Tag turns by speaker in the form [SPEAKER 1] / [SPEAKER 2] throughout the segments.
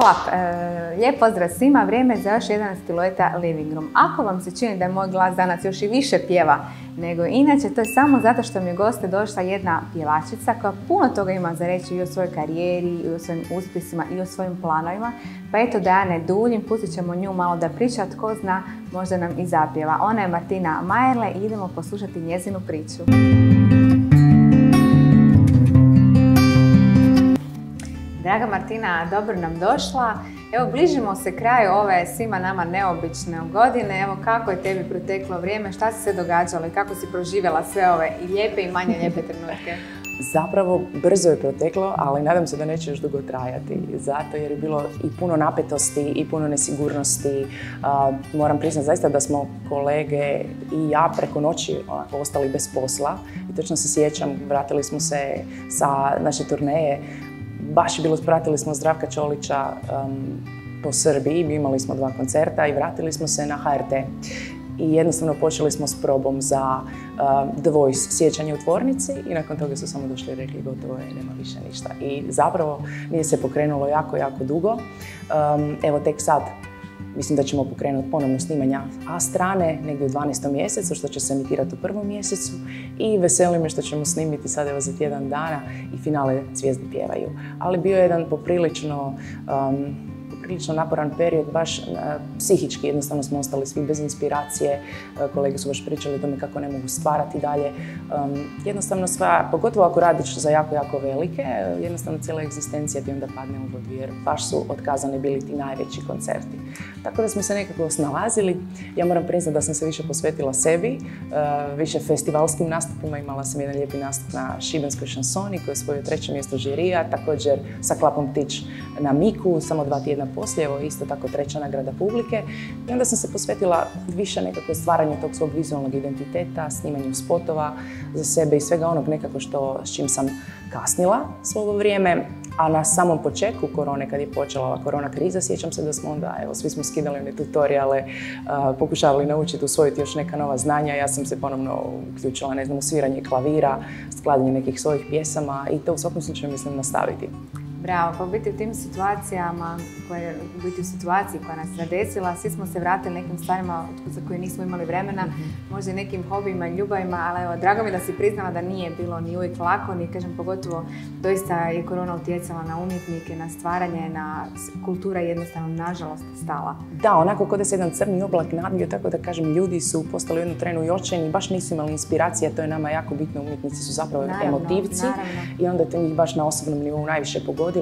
[SPEAKER 1] Klap, lijep pozdrav svima, vrijeme za još jedan Stilojeta Living Room. Ako vam se čini da je moj glas danas još i više pjeva nego inače, to je samo zato što mi je goste došla jedna pjevačica koja puno toga ima za reći i o svojoj karijeri, i o svojim uspjesima, i o svojim planovima. Pa eto da ja ne duljim, pustit ćemo nju malo da priča, tko zna, možda nam i zapjeva. Ona je Martina Majerle i idemo poslušati njezinu priču. Draga Martina, dobro nam došla. Evo, bližimo se kraju ove svima nama neobične godine. Evo, kako je tebi proteklo vrijeme, šta si se događalo i kako si proživjela sve ove i lijepe i manje lijepe trenutke?
[SPEAKER 2] Zapravo, brzo je proteklo, ali nadam se da neće još dugo trajati. Zato jer je bilo i puno napetosti i puno nesigurnosti. Moram priznati zaista da smo kolege i ja preko noći ostali bez posla. I točno se sjećam, vratili smo se sa naše turneje. Baš je bilo, pratili smo Zdravka Čolića po Srbiji, imali smo 2 koncerta i vratili smo se na HRT. I jednostavno počeli smo s probom za The Voice sjećanje u tvornici i nakon toga su samo došli i rekli gotovo je, nema više ništa. I zapravo nije se pokrenulo jako, jako dugo. Evo tek sad mislim da ćemo pokrenuti ponovno snimanja A strane, negdje u 12. mjesecu, što će se emitirati u 1. mjesecu. I veseli me što ćemo snimiti sad evo za tjedan dana i finale Zvijezde pjevaju. Ali bio je jedan poprilično naporan period, baš psihički, jednostavno smo ostali svi bez inspiracije. Kolege su baš pričali o tome kako ne mogu stvarati dalje. Jednostavno sva, pogotovo ako radiš za jako, jako velike, jednostavno cijela egzistencija ti onda padne u vodu jer baš su otkazani bili ti najveći koncerti. Tako da smo se nekako snalazili. Ja moram priznati da sam se više posvetila sebi, više festivalskim nastupima. Imala sam jedan lijepi nastup na Šibenskoj šansoni koji je osvojio 3. mjesto žirija, također sa Klapom Ptić na Miku, samo 2 tjedna poslije, evo isto tako 3. nagrada publike. I onda sam se posvetila više nekako stvaranju tog svog vizualnog identiteta, snimanju spotova za sebe i svega onog nekako s čim sam kasnila svo ovo vrijeme. A na samom početku korone, kad je počela ova korona kriza, sjećam se da smo onda, evo, svi smo skidali one tutoriale, pokušavali naučiti, usvojiti još neka nova znanja. Ja sam se ponovno uključila, ne znam, u sviranje klavira, skladanje nekih svojih pjesama i to u svakom slučaju mislim nastaviti.
[SPEAKER 1] Bravo, pa u biti u tim situacijama, u situaciji koja nas zadesila, svi smo se vratili nekim stvarima za koje nismo imali vremena, možda i nekim hobijima i ljubavima, ali evo, drago mi da si priznala da nije bilo ni uvijek lako, ni kažem pogotovo doista je korona utjecala na umjetnike, na stvaranje, na kultura jednostavno nažalost stala.
[SPEAKER 2] Da, onako kod da se jedan crni oblak nadvio, tako da kažem, ljudi su postali u jednu trenu i očajni, baš nisu imali inspiracije, to je nama jako bitno, umjetnici su zapravo emotivci i onda to njih baš na osobnom nivou najviše pogodilo.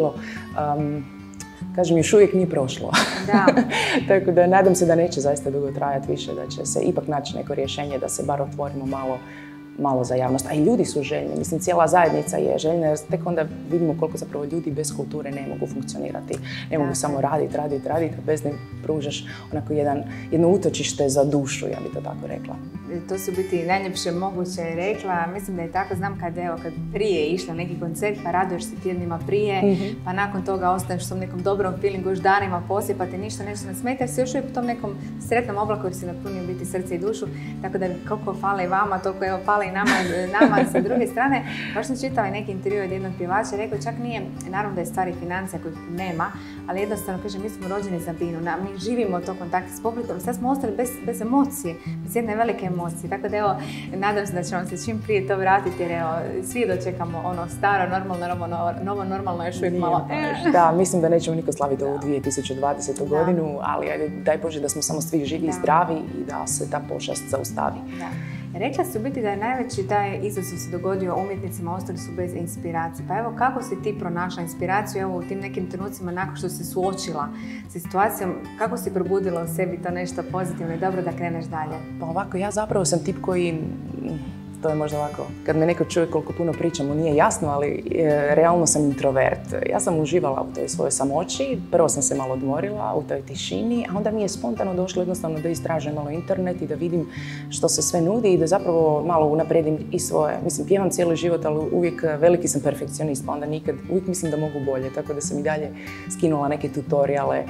[SPEAKER 2] Kažem, još uvijek nije prošlo.
[SPEAKER 1] Da.
[SPEAKER 2] Tako da nadam se da neće zaista dugo trajati više, da će se ipak naći neko rješenje da se bar otvorimo malo za javnost. A i ljudi su željni, mislim cijela zajednica je željna jer tek onda vidimo koliko zapravo ljudi bez kulture ne mogu funkcionirati. Ne mogu samo raditi, a bez ne pružaš onako jedno utočište za dušu, ja bi to tako rekla.
[SPEAKER 1] To su biti najljepše moguće rekla. Mislim da je tako, znam kad prije išla neki koncert pa raduješ se tjednima prije, pa nakon toga ostaneš u tom nekom dobrom feelingu još danima poslije pa te ništa nešto ne smeta jer si još uvijek u tom nekom sretnom oblaku jer si napunio biti srce i dušu. Tako da koliko fale i vama, toliko evo fale i nama sa druge strane. Baš sam čitala neki intervju od jednog pjevača, rekao čak nije, naravno da je stvari financija kojih nema, ali jednostavno kaže mi smo rođeni za binu, mi živimo to kontakte s publikom, sad smo ostali bez emocije, bez jedne velike emocije. Tako da evo, nadam se da ćemo se čim prije to vratiti jer evo, svi dočekamo ono staro, normalno, novo normalno još uvijek malo.
[SPEAKER 2] Da, mislim da nećemo niko slaviti ovu 2020. godinu, ali daj Bože da smo samo svi živi i zdravi i da se ta pošast zaustavi.
[SPEAKER 1] Rekla si u biti da je najveći taj izazov se dogodio umjetnicima, ostali su bez inspiracije. Pa evo, kako si ti pronašla inspiraciju evo, u tim nekim trenucima nakon što si suočila sa situacijom, kako si probudila u sebi to nešto pozitivno i dobro da kreneš dalje?
[SPEAKER 2] Pa ovako, ja zapravo sam tip koji, to je možda ovako, kad me neko čuje koliko puno pričam, mu nije jasno, ali realno sam introvert. Ja sam uživala u toj svojoj samoći, prvo sam se malo odmorila u toj tišini, a onda mi je spontano došlo jednostavno da istražujem malo internet i da vidim što se sve nudi i da zapravo malo unaprijedim i svoje. Mislim, pjevam cijeli život, ali uvijek veliki sam perfekcionist, pa onda uvijek mislim da mogu bolje, tako da sam i dalje skinula neke tutoriale,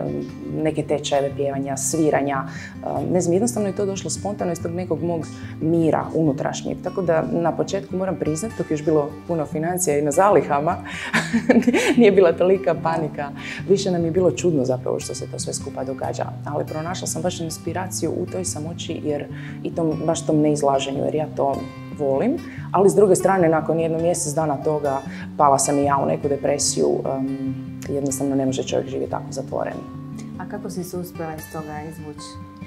[SPEAKER 2] neke tečajeve pjevanja, sviranja. Ne znam, jednostavno je to došlo spontano iz tog nekog mog mira unutrašnjeg. Tako da na početku moram priznati, dok je još bilo puno financija i na zalihama, nije bila tolika panika. Više nam je bilo čudno zapravo što se to sve skupa događa. Ali pronašla sam baš inspiraciju u toj samoći i baš tom neizlaženju, jer ja to volim. Ali s druge strane, nakon jedno mjesec dana toga pala sam i ja u neku depresiju. Jednostavno ne može čovjek živjeti tako zatvoren.
[SPEAKER 1] A kako si se uspjela iz toga izvući?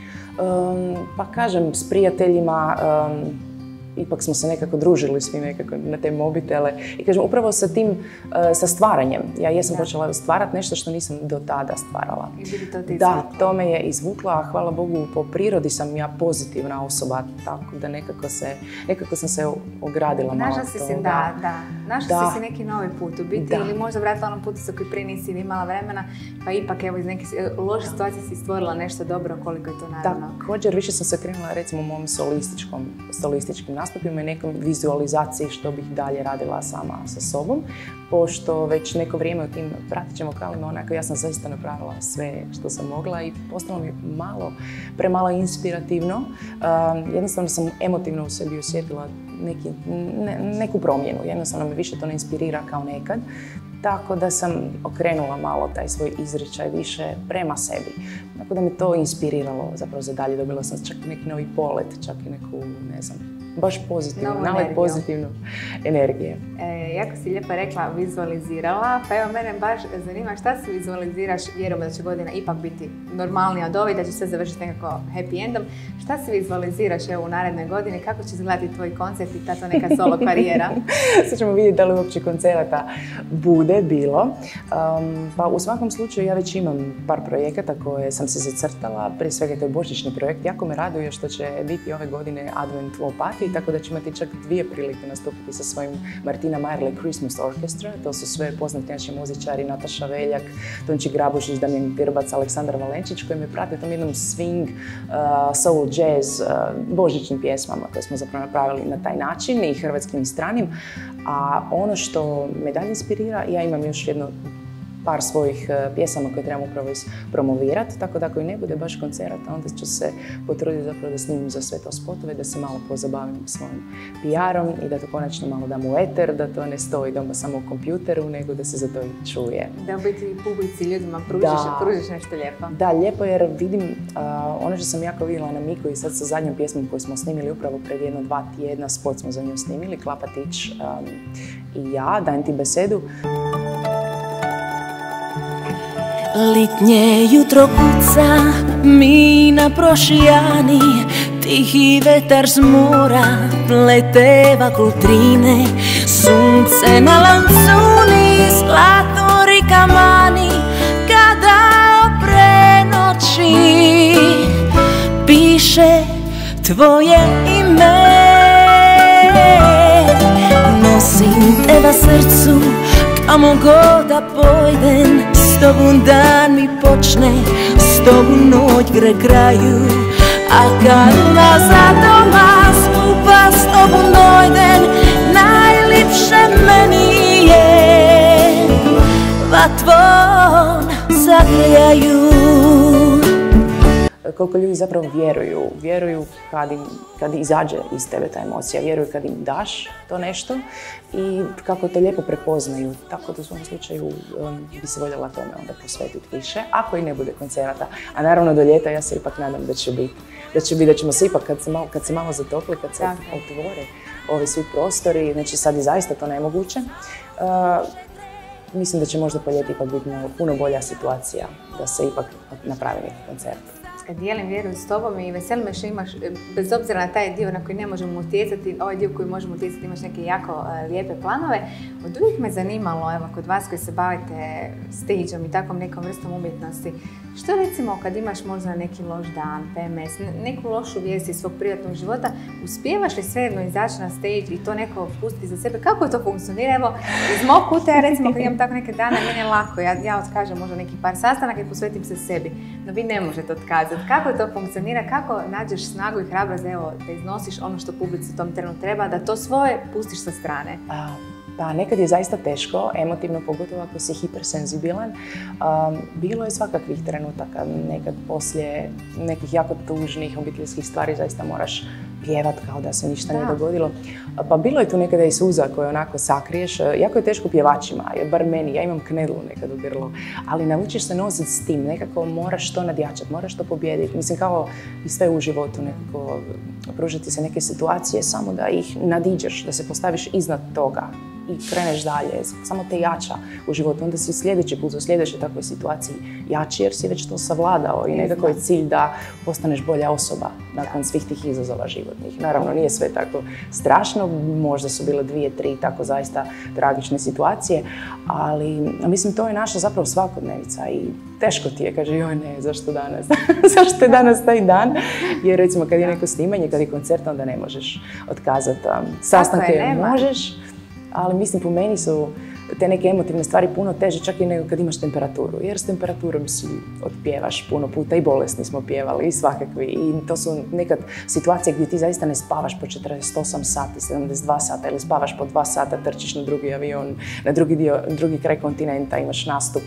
[SPEAKER 2] Pa kažem, s prijateljima, ipak smo se nekako družili svi nekako na te mobitele. I kažem, upravo sa tim, sa stvaranjem. Ja jesam počela stvarati nešto što nisam do tada stvarala.
[SPEAKER 1] I bi to ti
[SPEAKER 2] da, to me je izvuklo, a hvala Bogu, po prirodi sam ja pozitivna osoba, tako da nekako sam se ogradila malo od toga.
[SPEAKER 1] Našla si neki novi put u biti ili možda vratila onom putu sa koji prije nisi imala vremena, pa ipak evo iz neke loše situacije si stvorila nešto dobro, koliko je to naravno.
[SPEAKER 2] Također, više sam se krenula recimo u mom solističkim nastupima i nekom vizualizaciji što bih dalje radila sama sa sobom, pošto već neko vrijeme u tim pratećim vokalima onako ja sam zaista napravila sve što sam mogla i postalo mi premalo inspirativno. Jednostavno sam emotivno u sebi osjetila neku promjenu. Jednostavno me više to ne inspirira kao nekad. Tako da sam okrenula malo taj svoj izričaj više prema sebi. Tako da me to inspiriralo zapravo za dalje. Dobila sam čak neki novi polet, čak i neku, ne znam, baš pozitivnu energiju.
[SPEAKER 1] Jako si lijepo rekla, vizualizirala, pa evo mene baš zanima šta si vizualiziraš, vjerujemo da će godina ipak biti normalnija od ove, da će sve završiti nekako happy endom. Šta si vizualiziraš evo u narednoj godini, kako će izgledati tvoj koncert i ta neka solo karijera?
[SPEAKER 2] Sad ćemo vidjeti da li uopće koncerata bude bilo. Pa u svakom slučaju ja već imam par projekata koje sam se zacrtala, prije svega to je božićni projekt. Jako me raduje što će biti ove godine Advent Lopati, tako da će imati čak 2 prilike nastupiti sa svojim Martina Majerle Christmas Orchestra. To su sve poznati naši muzičari, Nataša Veljak, Tonči Grabušić, Damjan Grbac, Aleksandar Valenčić, koji me prate tom jednom swing, soul, jazz, božićnim pjesmama koje smo zapravo napravili na taj način i hrvatskim i stranim. A ono što me dalje inspirira, ja imam još par svojih pjesama koje trebam upravo promovirati, tako da ako i ne bude baš koncerata, onda ću se potruditi zapravo da snimim za sve to spotove, da se malo pozabavim svojim PR-om i da to konačno malo dam u eter, da to ne stoji doma samo u kompjuteru, nego da se za to i čuje.
[SPEAKER 1] Da u biti publici, ljudima pružiš nešto lijepo.
[SPEAKER 2] Da, lijepo jer vidim ono što sam jako vidjela na Miku i sad sa zadnjom pjesmom koju smo snimili upravo pred 1-2 tjedna, spot smo za nju snimili, Klapatić i ja, Dajem ti besedu.
[SPEAKER 3] Litnje jutro kuca mi na prošijani, tihi vetar z mora plete vakultrine, sunce na lancuni, zlatori kamani, kada oprenoći piše tvoje ime. Nosim te na srcu kamo god da pojdem, s tobom dan mi počne, s tobom noć gre kraju, a kad nazad doma skupa s tobom dojdem, najlipše meni je vatvon zagrijaju.
[SPEAKER 2] Koliko ljudi zapravo vjeruju kad izađe iz tebe ta emocija, vjeruju kad im daš to nešto i kako te lijepo prepoznaju. Tako da u svom slučaju bi se voljela tome onda posvetiti više, ako i ne bude koncerata. A naravno do ljeta ja se ipak nadam da će biti, da ćemo se ipak kad se malo zatopli, kad se otvore ovi svi prostori, znači sad je zaista to nemoguće. Mislim da će možda po ljeti ipak biti puno bolja situacija da se ipak napravi neki koncert.
[SPEAKER 1] Dijelim vjeru s tobom i veseli me što imaš, bez obzira na taj dio na koji ne možemo utjecati, ovaj dio koji možemo utjecati imaš neke jako lijepe planove. Od uvijek me zanimalo, evo, kod vas koji se bavite stageom i takvom nekom vrstom umjetnosti, što recimo kad imaš možda neki loš dan, PMS, neku lošu vijest iz svog privatnog života, uspijevaš li svejedno izaći na stage i to neko pustiti za sebe? Kako to funkcionira? Evo, iz mog kuta ja recimo kad imam tako neke dane, meni je lako, ja otkažem možda neki par sastanaka i posvetim se sebi, no vi ne možete otkazati. Kako to funkcionira? Kako nađeš snagu i hrabrost da iznosiš ono što publici u tom trenu treba, da to svoje pustiš sa strane?
[SPEAKER 2] Pa nekad je zaista teško, emotivno, pogotovo ako si hipersenzibilan. Bilo je svakakvih trenutaka, nekad poslije nekih jako tužnih obiteljskih stvari zaista moraš pjevat kao da se ništa nije dogodilo. Pa bilo je tu nekada i suza koje onako sakriješ. Jako je teško pjevačima, bar meni, ja imam knedlu nekad u grlu, ali naučiš se nositi s tim, nekako moraš to nadjačati, moraš to pobijediti. Mislim, kao i sve u životu, nekako pružiti se neke situacije, samo da ih nadiđeš, da se postaviš iznad toga i kreneš dalje, samo te jača u životu. Onda si sljedeći put u sljedećoj takvoj situaciji jači jer si već to savladao i nekako je cilj da postaneš bolja osoba nakon svih tih izazova životnih. Naravno, nije sve tako strašno, možda su bile 2, 3 tako zaista tragične situacije, ali mislim to je naša zapravo svakodnevica i teško ti je, kaže joj ne, zašto danas? Zašto je danas taj dan? Jer recimo kad je neko snimanje, kad je koncert, onda ne možeš otkazati sastanke, možeš. Ali mislim, po meni su te neke emotivne stvari puno teže čak i nego kad imaš temperaturu. Jer s temperaturom si otpjevaš puno puta i bolesni smo pjevali i svakakvi. I to su nekad situacije gdje ti zaista ne spavaš po 48 sati, 72 sata ili spavaš po 2 sata, trčiš na drugi avion, na drugi kraj kontinenta, imaš nastup.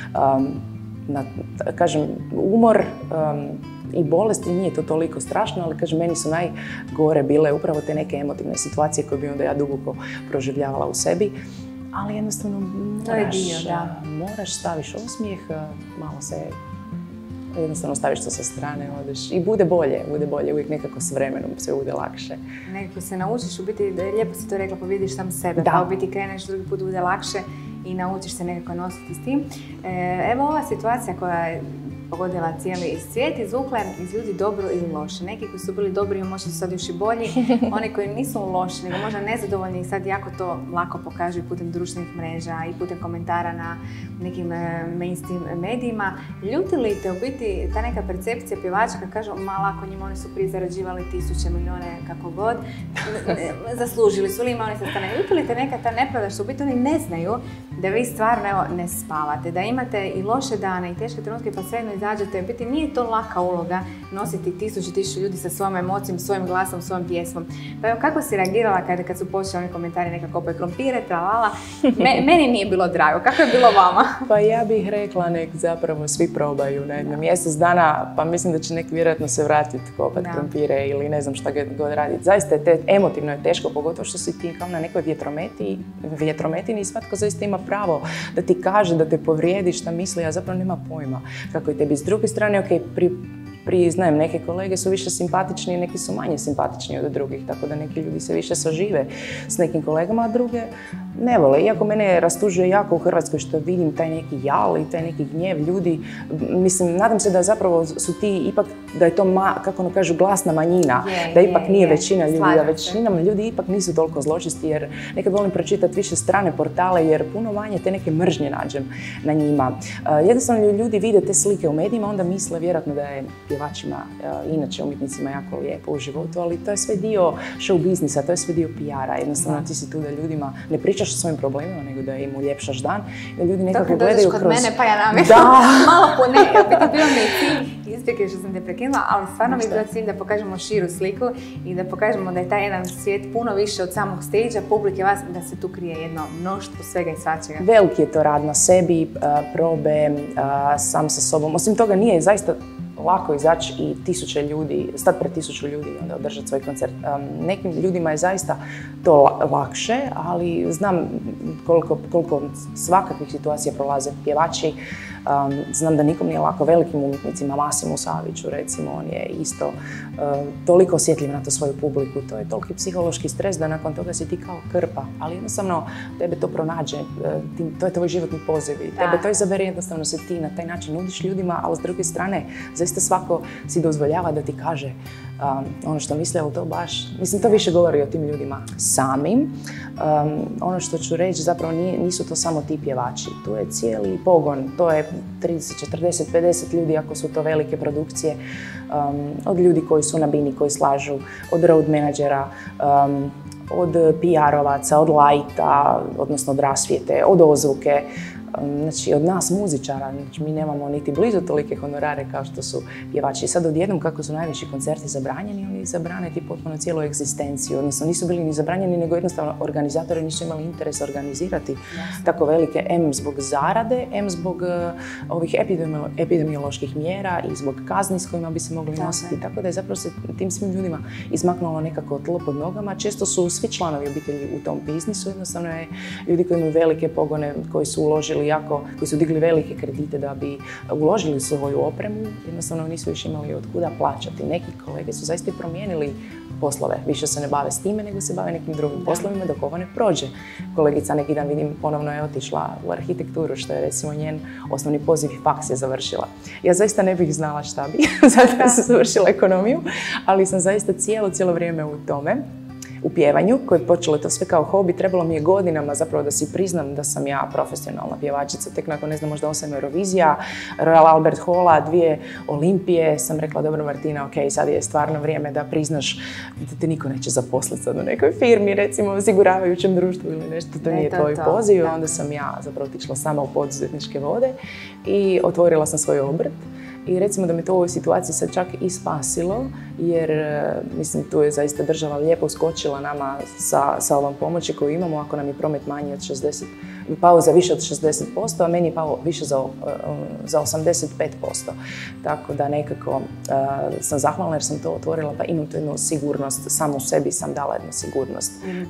[SPEAKER 2] Kažem, umor i bolesti nije to toliko strašno, ali kažem, meni su najgore bile upravo te neke emotivne situacije koje bi onda ja duboko proživljavala u sebi. Ali jednostavno moraš, staviš osmijeh, malo se jednostavno staviš to sa strane, odeš i bude bolje, uvijek nekako s vremenom sve bude lakše.
[SPEAKER 1] Nekako se naučiš, u biti, lijepo si to rekla, pa vidiš sam sebe, pa u biti kreneš, drugi put bude lakše i naučiš se nekako nositi s tim. Evo ova situacija koja je pogodila cijeli svijet, izvukla iz ljudi dobro ili loše. Neki koji su bili dobri možda su sad još i bolji, oni koji nisu loši, nego možda nezadovoljni i sad jako to lako pokažu i putem društvenih mreža i putem komentara na nekim mainstream medijima. Ljuti li te u biti ta neka percepcija pjevača kad kažu ma lako njima, oni su prije zarađivali 1000 milijune kako god, zaslužili su li ima oni sa strane. Ljuti li te neka ta nepravda što u biti oni ne znaju da vi stvarno ne spavate, da imate i loše dane i teške trenutke pa svejedno izađete. U biti nije to laka uloga nositi 1000 ljudi sa svojom emocijom, svojim glasom, svojom pjesmom. Pa evo, kako si reagirala kada su počeli oni komentari neka kopaju krompire, tralala? Meni nije bilo drago. Kako je bilo vama?
[SPEAKER 2] Pa ja bih rekla nek zapravo svi probaju na jedno mjesec dana, pa mislim da će neki vjerojatno se vratiti kopati krompire ili ne znam šta god raditi. Zaista je emotivno je teško, pogotovo što si ti kao na nekoj vjetrometini i svatko zaista ima pravo da ti kaže, da te povrijedi šta misli, a zapravo nema pojma kako je tebi. S druge strane, ok, priznajem, neke kolege su više simpatični, neki su manje simpatični od drugih, tako da neki ljudi se više sažive s nekim kolegama, a druge ne vole. Iako mene rastužuje jako u Hrvatskoj što vidim taj neki jal i taj neki gnjev ljudi, mislim, nadam se da zapravo su ti ipak, da je to, kako ono kažu, glasna manjina, da ipak nije većina ljudi, da većinom ljudi ipak nisu toliko zločisti, jer nekad volim pročitati više strane portale, jer puno manje te neke mržnje nađem na njima. Jednostavno ljudi vide te slike u medijima, onda misle vjerojatno da je pjevačima, inače umjetnicima jako lijepo u životu, ali to je sve dio show biznisa, to je sve dio PR-a. Jednostavno ti si tu da ljudima ne pričaš o svojim problemima, nego da im uljepšaš dan, da ljudi nekako gledaju kroz...
[SPEAKER 1] kod mene, pa ja namjerno malo biti bio mi cilj, isprike što sam te prekinula, ali stvarno mi je bio cilj da pokažemo širu sliku i da pokažemo da je taj jedan svijet puno više od samog stage-a, publike vas, da se tu krije jedno mnoštvo svega i svačega.
[SPEAKER 2] Veliki je to rad na sebi, probe, sam sa sobom. Osim toga nije zaista lako izaći i 1000 ljudi, stati pred 1000 ljudi i onda održati svoj koncert. Nekim ljudima je zaista to lakše, ali znam koliko svakakvih situacija prolaze pjevači. Znam da nikom nije lako, velikim umjetnicima, Masimu Saviću recimo, on je isto toliko osjetljiv na to svoju publiku, to je toliki psihološki stres da nakon toga si ti kao krpa, ali jednostavno tebe to pronađe, to je tvoj životni poziv i tebe to izabere, jednostavno se ti na taj način nudiš ljudima, ali s druge strane zaista svako si dozvoljava da ti kaže ono što misle, ali to baš, mislim, to više govori o tim ljudima samim. Ono što ću reći, zapravo nisu to samo ti pjevači, tu je cijeli pogon, to je 30, 40, 50 ljudi ako su to velike produkcije, od ljudi koji su na bini, koji slažu, od road menadžera, od PR-ovaca, od lighta, odnosno od rasvijete, od ozvuke. Znači, od nas muzičara, znači, mi nemamo niti blizu tolike honorare kao što su pjevači. I sad odjednom kako su najveći koncerti zabranjeni, oni zabrane ti potpuno cijelu egzistenciju. Odnosno, nisu bili ni zabranjeni, nego jednostavno organizatori nisu imali interes organizirati tako velike, M zbog zarade, M zbog ovih epidemioloških mjera i zbog kazni s kojima bi se mogli nositi. Tako da je zapravo se tim svim ljudima izmaknulo nekako tlo pod nogama. Često su svi članovi obitelji u tom biznisu. Jednostavno je ljudi koji imaju velike pogone, koji su uložili koji su digli velike kredite da bi uložili svoju opremu, jednostavno nisu više imali od kuda plaćati. Neki kolege su zaista promijenili poslove. Više se ne bave s time, nego se bave nekim drugim poslovima dok ovo ne prođe. Kolegica neki dan vidim ponovno je otišla u arhitekturu, što je recimo njen osnovni poziv i faks je završila. Ja zaista ne bih znala šta bi, zato sam završila ekonomiju, ali sam zaista cijelo vrijeme u tome. U pjevanju, koje je počelo to sve kao hobi, trebalo mi je godinama zapravo da si priznam da sam ja profesionalna pjevačica. Tek nakon, ne znam, možda 8 Eurovizija, Royal Albert Halla, 2 Olimpije, sam rekla, dobro Martina, ok, sad je stvarno vrijeme da priznaš da te niko neće zaposliti sad u nekoj firmi, recimo osiguravajućem društvu ili nešto, to nije tvoj poziv. Onda sam ja zapravo otišla sama u poduzetničke vode i otvorila sam svoj obrt. I recimo da me to u ovoj situaciji sad čak i spasilo, jer mislim tu je zaista država lijepo uskočila nama sa ovom pomoći koju imamo ako nam je promet manji od 60%, pao za više od 60%, a meni je pao više za 85%. Tako da nekako sam zahvalna jer sam to otvorila, pa imam tu jednu sigurnost, samo u sebi sam dala jednu sigurnost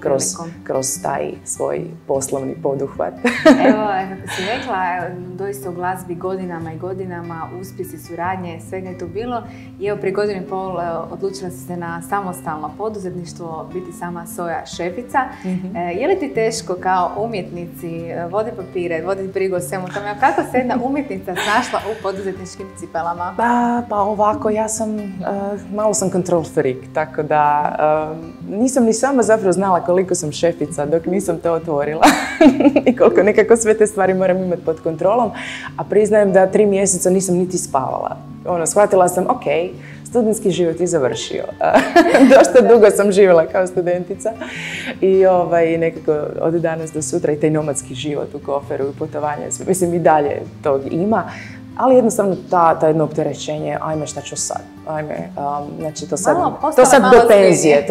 [SPEAKER 2] kroz taj svoj poslovni poduhvat.
[SPEAKER 1] Evo, kako si rekla, doista u glazbi godinama i godinama, uspjesi, suradnje, svega je to bilo. I evo, prije godinu i pol odlučila si se na samostalno poduzetništvo, biti sama svoja šefica. Je li ti teško kao umjetnici voditi papire, voditi brigu o svemu tome? Kako se jedna umjetnica snašla u poduzetničkim cipelama?
[SPEAKER 2] Pa ovako, ja sam, malo sam control freak, tako da nisam ni sama zapravo znala koliko sam šefica dok nisam to otvorila i koliko nekako sve te stvari moram imati pod kontrolom, a priznajem da 3 mjeseca nisam niti spavala. Shvatila sam, ok, studentski život je završio. Dosta dugo sam živjela kao studentica i nekako od danas do sutra i taj nomadski život u koferu i putovanje, mislim i dalje tog ima. Ali jednostavno ta jedno opterećenje, ajme šta ću sad, znači to sad do penzije,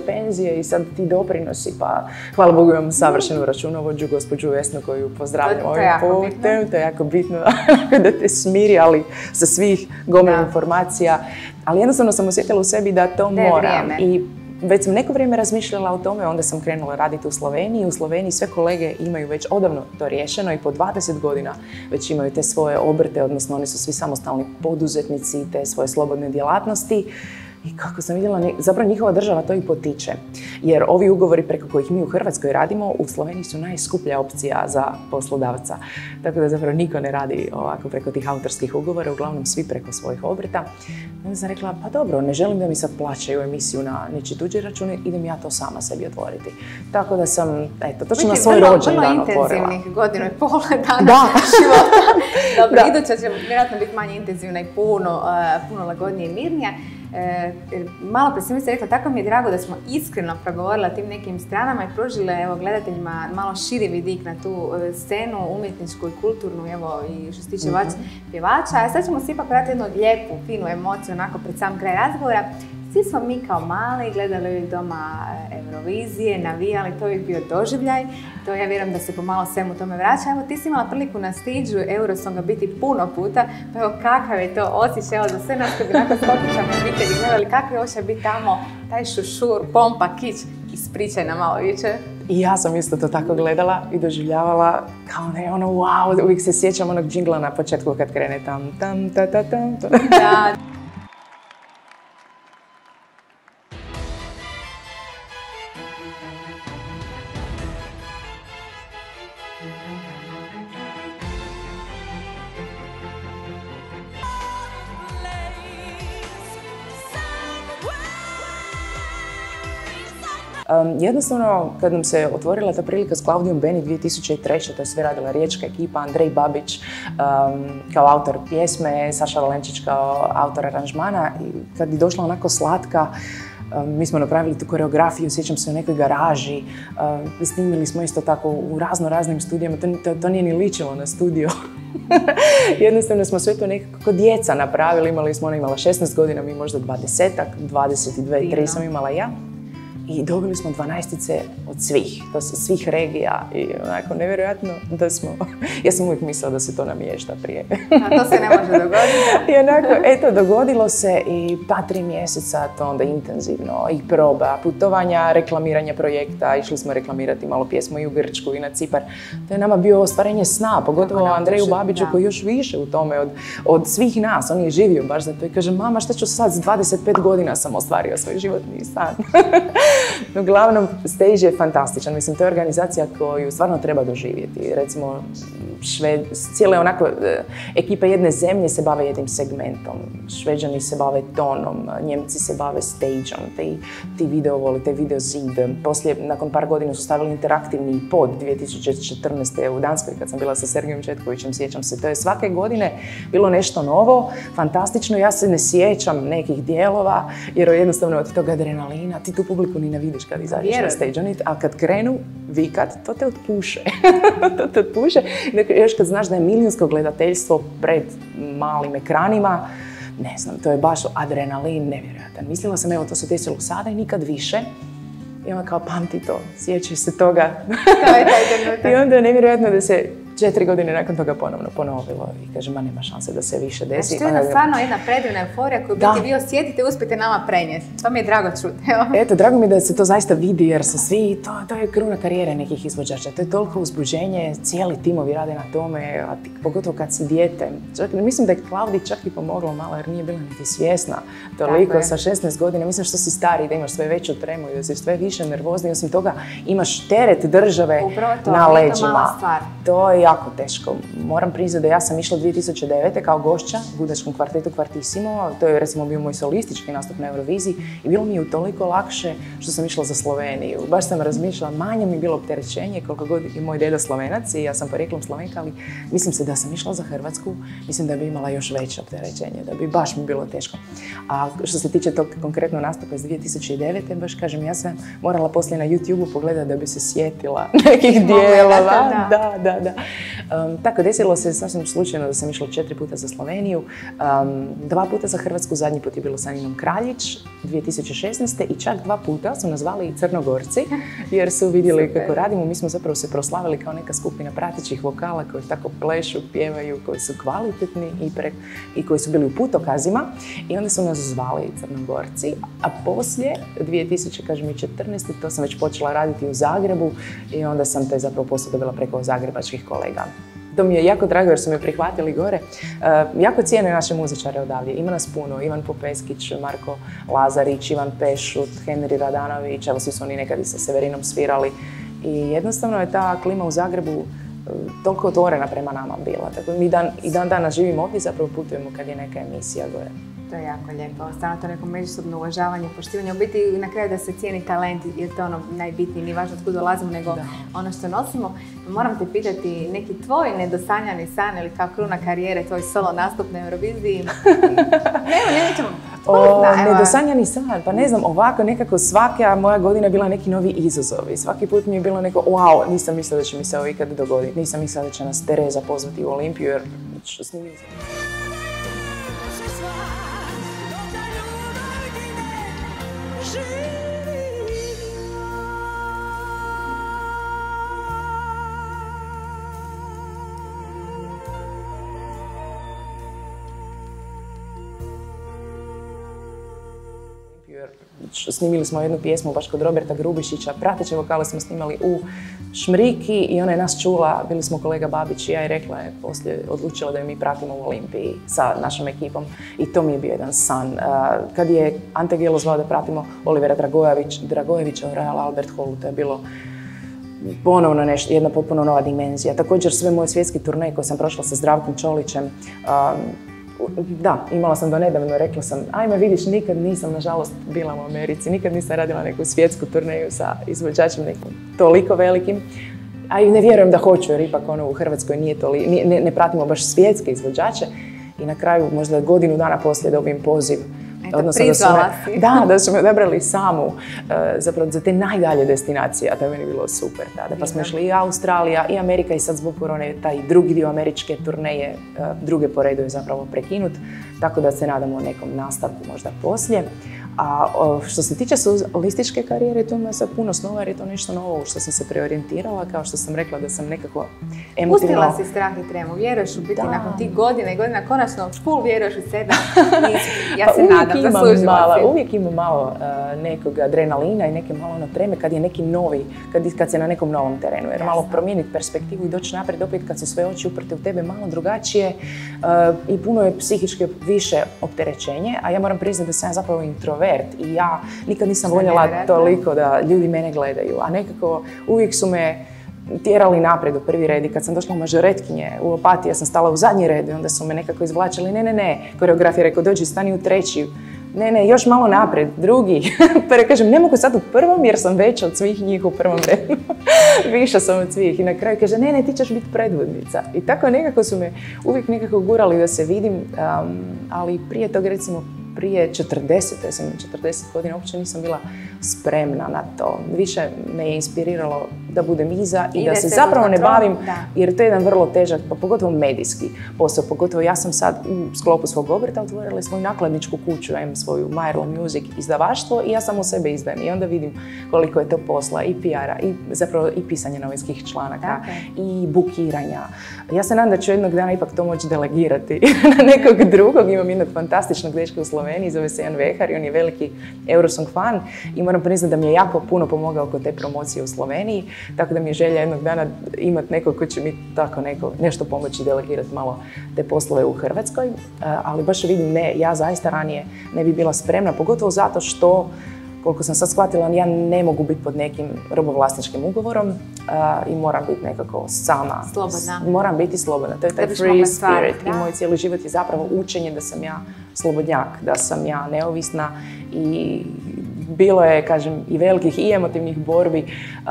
[SPEAKER 2] i sad ti doprinosi, pa hvala Bogu imam savršenu računovođu, gospođu Vesnu koju pozdravljam ovim putem, to je jako bitno da te smiri, ali sa svih gomila informacija, ali jednostavno sam osjetila u sebi da to moram i već sam neko vrijeme razmišljala o tome, onda sam krenula raditi u Sloveniji. U Sloveniji sve kolege imaju već odavno to riješeno i po 20 godina već imaju te svoje obrte, odnosno oni su svi samostalni poduzetnici, te svoje slobodne djelatnosti. I kako sam vidjela, zapravo njihova država to i potiče. Jer ovi ugovori preko kojih mi u Hrvatskoj radimo, u Sloveniji su najskuplja opcija za poslodavca. Tako da zapravo niko ne radi ovako preko tih autorskih ugovora, uglavnom svi preko svojih obrta. Onda sam rekla, pa dobro, ne želim da mi sad plaćaju emisiju na nečiji tuđi račun, idem ja to sama sebi otvoriti. Tako da sam, točno na svoj rođendan otvorila.
[SPEAKER 1] Vrlo intenzivnih godinu i pola dana života. Dobro, iduća će vjerojatno biti manje intenzivna i puno lagodnije i mirnija. Malo prije sam se rekla, tako mi je drago da smo iskreno progovorila tim nekim stranama i pružile gledateljima malo širi vidik na tu scenu umjetničku i kulturnu, i što se tiče pjevača. A sad ćemo se ipak vratiti jednu lijepu, finu emociju onako pred sam kraj razgovora. Svi smo mi kao mali gledali uvijek doma Eurovizije, navijali, to je bio doživljaj. To ja vjerujem da se pomalo svemu tome vraća. Evo, ti si imala priliku na stiđu Eurosonga biti puno puta, pa evo kakav je to osjećaj, evo za sve nas koji bi nakon skokićama obitelji gledali, kakav je osjećaj biti tamo, taj šušur, pompa, kić, ispričaj nam malo više.
[SPEAKER 2] I ja sam isto to tako gledala i doživljavala kao wow, uvijek se sjećam onog džingla na početku kad krene tam, ta, ta, tam.
[SPEAKER 1] Da.
[SPEAKER 2] Jednostavno, kad nam se otvorila ta prilika s Klaudijom Beni 2003. to je sve radila riječka ekipa, Andrej Babić kao autor pjesme, Saša Valenčić kao autor aranžmana, i kad je došla onako slatka, Mi smo napravili tu koreografiju, sjećam se u nekoj garaži, snimili smo isto tako u raznim studijama, to nije ni ličilo na studio. Jednostavno smo sve to nekako djeca napravili, ona imala 16 godina, mi možda 20-ak, 22, 23 sam imala ja. I dobili smo 12 od svih regija i onako nevjerojatno da smo, ja sam uvijek mislila da se to namješta prije.
[SPEAKER 1] A to se ne može dogoditi.
[SPEAKER 2] I onako, eto, dogodilo se i 3 mjeseca to onda intenzivno i proba, putovanja, reklamiranja projekta, išli smo reklamirati malo pjesmu i u Grčku i na Cipar. To je nama bio ostvarenje sna, pogotovo Andreju Babiću koji još više u tome od svih nas, on je živio baš za to i kaže mama šta ću sad, s 25 godina sam ostvario svoj životni san. Uglavnom, stage je fantastičan. Mislim, to je organizacija koju stvarno treba doživjeti. Recimo, cijele onako ekipe jedne zemlje se bave jednim segmentom. Šveđani se bave tonom, Njemci se bave stageom, ti videovoli, te video zid. Poslije, nakon par godina su stavili interaktivni pod 2014. u Danskoj, kad sam bila sa Sergejom Četkovićem, sjećam se. To je svake godine bilo nešto novo, fantastično. Ja se ne sjećam nekih dijelova, jer jednostavno od tog adrenalina, ti tu publiku ni ne vidiš kad izađeš na stage, a kad krenu vikat, to te otpuše. To te otpuše. Još kad znaš da je milijunsko gledateljstvo pred malim ekranima, ne znam, to je baš adrenalin nevjerojatan. Mislila sam, evo, to se desilo sada i nikad više. I onda kao, pamti to, sjećaj se toga. I onda je nevjerojatno da se 4 godine nakon toga ponovno ponovilo i kaže, ma nema šanse da se više desi.
[SPEAKER 1] Znači, to je stvarno jedna predivna euforija koju biti vi osjetite i uspijete nama prenijeti. To mi je drago čuti.
[SPEAKER 2] Eto, drago mi je da se to zaista vidi jer su svi, to je kruna karijere nekih izvođača. To je toliko uzbuđenje, cijeli timovi rade na tome, a pogotovo kad si dijete. Mislim da je Klaudi čak i pomoglo malo jer nije bila niti svjesna toliko sa 16 godina. Mislim što si stariji, da imaš sve veću tremu i da si sve više nervozni. Osim toga imaš teret države na leđima. To je jako teško. Moram priznati da ja sam išla 2009. kao gošća u gudačkom kvartetu Kvartissimo. To je recimo bio moj solistički nastup na Euroviziji i bilo mi je utoliko lakše što sam išla za Sloveniju. Baš sam razmišljala, manje mi je bilo opterećenje koliko god je moj deda Slovenac i ja sam porijeklom Slovenka, ali mislim se da sam išla za Hrvatsku, mislim da bi imala još veće opterećenje, da bi baš mi bilo teško. A što se tiče tog konkretno nastupa iz 2009. baš kažem, ja sam morala poslije na YouTube-u pogledati da bi se sjetila nekih dijelova. Da. Tako, desilo se sasvim slučajno da sam išla 4 puta za Sloveniju, 2 puta za Hrvatsku, zadnji put je bilo sa Ninom Kraljić 2016. i čak 2 puta su nas zvali i Crnogorci jer su vidjeli kako radimo. Mi smo zapravo se proslavili kao neka skupina pratećih vokala koji tako plešu, pjevaju, koji su kvalitetni i koji su bili u putokazima i onda su nas zvali i Crnogorci. A poslije 2014. to sam već počela raditi u Zagrebu i onda sam te zapravo poslije dobila preko zagrebačkih kolega. To mi je jako drago jer su me prihvatili gore. Jako cijene naše muzičare odavdje. Ima nas puno. Ivan Popeskić, Marko Lazarić, Ivan Pešut, Henry Radanović. Evo svi su oni nekad i sa Severinom svirali. I jednostavno je ta klima u Zagrebu toliko otvorena prema nama bila. Tako mi i dan danas živimo ovdje, zapravo putujemo kad je neka emisija gore.
[SPEAKER 1] To je jako lijepo. Stvarno to neko međusobno uvažavanje, poštivanje. U biti na kraju da se cijeni talent jer to je ono najbitnije. Nije važno otkud dolazimo nego ono što nosimo. Moram te pitati neki tvoj nedosanjani san ili kao kruna karijere, tvoj solo nastup na Euroviziji. Nećemo.
[SPEAKER 2] Nedosanjani san, pa ne znam, ovako nekako svaka moja godina je bila neki novi izazov i svaki put mi je bilo neko, wow, nisam mislila da će mi se ovo ikad dogoditi, nisam mislila da će nas Tereza pozvati u Olimpiju jer što snimim. Snimili smo jednu pjesmu baš kod Roberta Grubišića, prateće vokale smo snimali u Šmriki i ona je nas čula, bili smo kolega Babić i ja i rekla je poslije odlučila da je mi pratimo u Olimpiji sa našom ekipom i to mi je bio jedan san. Kad je Ante Gelo zvao da pratimo Olivera Dragojevića u Royal Albert Hallu, to je bilo ponovno nešto, jedna potpuno nova dimenzija. Također sve moje svjetski turneje koje sam prošla sa Zdravkom Čolićem, da, imala sam do nedavno, rekla sam, ajme vidiš, nikad nisam, nažalost, bila u Americi, nikad nisam radila neku svjetsku turneju sa izvođačem nekim toliko velikim, a i ne vjerujem da hoću, jer ipak u Hrvatskoj ne pratimo baš svjetske izvođače i na kraju, možda godinu dana poslije dobijem poziv Odnosno da su me odabrali samu zapravo za te najdalje destinacije, a to je meni bilo super tada. Pa smo išli i Australija i Amerika i sad zbog korone taj drugi dio američke turneje, druge po redu je zapravo prekinut, tako da se nadamo nekom nastavku možda poslije. A što se tiče solističke karijere, tu ima sad puno snova jer je to nešto novo u što sam se preorijentirala, kao što sam rekla da sam nekako emotivno...
[SPEAKER 1] Pustila si strah i tremu, vjeruješ u biti nakon tih godina i godina, konačno full vjeruješ u sebe. Ja se nadam, zaslužila si.
[SPEAKER 2] Uvijek ima malo nekog adrenalina i neke malo treme kad je neki novi, kad se na nekom novom terenu. Jer malo promijeniti perspektivu i doći naprijed opet kad su sve oči uprte u tebe malo drugačije i puno je psihički više opterećenje, a ja moram priznati da sam ja zapravo introvert i ja nikad nisam voljela toliko da ljudi mene gledaju, a nekako uvijek su me tjerali naprijed u prvi red i kad sam došla u mažoretkinje u Opatiji, ja sam stala u zadnji red i onda su me nekako izvlačili, ne, koreograf je rekao dođi stani u treći, ne, još malo naprijed, drugi. Pa ja kažem, ne mogu sad u prvom jer sam veća od svih njih u prvom redu. Viša sam od svih. I na kraju kaže, ne, ti ćeš biti predvodnica. I tako nekako su me uvijek nekako gurali da se vidim, ali prije toga recimo prije 40 godina uopće nisam bila spremna na to. Više me je inspiriralo da budem iza i da se zapravo ne bavim, jer to je jedan vrlo težak, pa pogotovo medijski posao. Pogotovo ja sam sad u sklopu svog obrta otvorila svoju nakladničku kuću, ja imam svoju Myrtle Music izdavaštvo i ja samo sebe izdajem. I onda vidim koliko je to posla i PR-a, i zapravo i pisanja novinskih članaka, i bukiranja. Ja se nadam da ću jednog dana ipak to moći delegirati na nekog drugog. Imam jednog fantastičnog dečka u Sloveniji, zove se Jan Vehar i on je veliki Eurosong fan i moram priznati da mi je jako puno pomogao kod te promocije u Sloveniji, tako da mi je želja jednog dana imati nekog koji će mi tako nešto pomoći delegirati malo te poslove u Hrvatskoj, ali baš vidim ja zaista ranije ne bi bila spremna, pogotovo zato što koliko sam sad shvatila, ja ne mogu biti pod nekim robovlasničkim ugovorom i moram biti nekako sama.
[SPEAKER 1] Slobodna.
[SPEAKER 2] Moram biti slobodna. To je taj free spirit. I moj cijeli život je zapravo učenje da sam ja slobodnjak, da sam ja neovisna i bilo je, kažem, i velikih i emotivnih borbi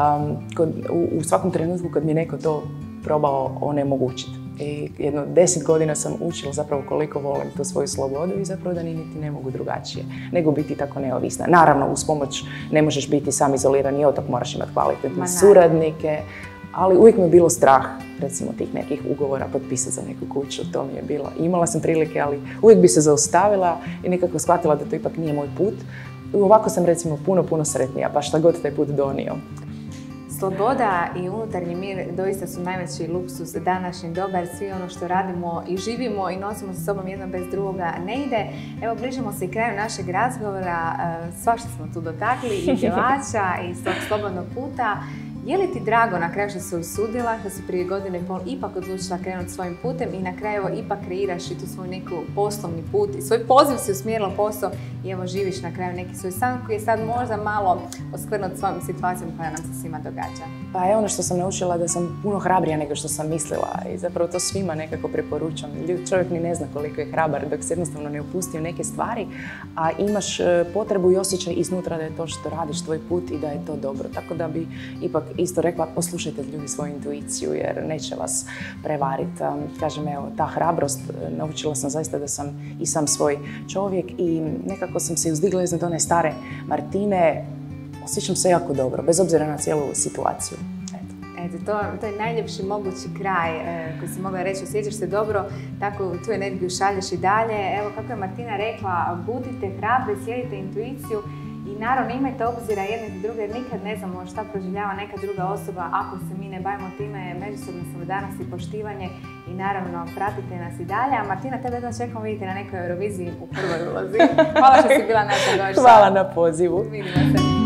[SPEAKER 2] u svakom trenutku kad mi je neko to probao onemogućiti. I jedno 10 godina sam učila zapravo koliko volim tu svoju slobodu i zapravo da niti ne mogu drugačije, nego biti tako neovisna. Naravno, uz pomoć ne možeš biti sam izolirani otok, moraš imati kvalitetne suradnike, ali uvijek mi je bilo strah, recimo, tih nekih ugovora potpisati za neku kuću, to mi je bilo. Imala sam prilike, ali uvijek bi se zaustavila i nekako shvatila da to ipak nije moj put. I ovako sam, recimo, puno sretnija, pa šta god taj put donio.
[SPEAKER 1] Sloboda i unutarnji mir doista su najveći luksuz današnji doba, svi ono što radimo i živimo i nosimo sa sobom jedno bez drugoga ne ide. Evo, bližimo se i kraju našeg razgovora, svašta smo tu dotakli, i pjevača i s tog slobodnog puta. Je li ti drago na kraju što si usudila, što si prije godine i pol ipak odlučila krenuti svojim putem i na kraju ipak kreiraš i tu svoj neki poslovni put i svoj poziv si usmjerila posao i evo živiš na kraju neki svoj san koji je sad možda malo oskvrnut svojom situacijom koja nam se svima događa?
[SPEAKER 2] Pa je ono što sam naučila da sam puno hrabrija nego što sam mislila i zapravo to svima nekako preporučam. Čovjek ni ne zna koliko je hrabar dok se jednostavno ne upusti u neke stvari, a imaš potrebu i osjećaj iznutra da je to što radiš tvoj put i da je to dobro. Tako da bi ipak isto rekla, poslušajte ljudi svoju intuiciju jer neće vas prevariti. Kažem, evo, ta hrabrost, naučila sam zaista da sam i sam svoj čovjek i nekako sam se uzdigla iznad one stare Martine. Osjećam se jako dobro, bez obzira na cijelu situaciju.
[SPEAKER 1] Eto, to je najljepši mogući kraj koji si mogla reći, osjećaš se dobro, tako tu energiju šalješ i dalje. Evo, kako je Martina rekla, budite hrabri, slijedite intuiciju i naravno imajte obzira jedne i druge jer nikad ne znamo šta proživljava neka druga osoba ako se mi ne bavimo time, međusobna solidarnost i poštivanje i naravno pratite nas i dalje. A Martina, tebe jedno čekamo vidjeti na nekoj Euroviziji u prvoj ulozi. Hvala što si bila naša gošća.
[SPEAKER 2] Hvala na pozivu.
[SPEAKER 1] Vidimo se.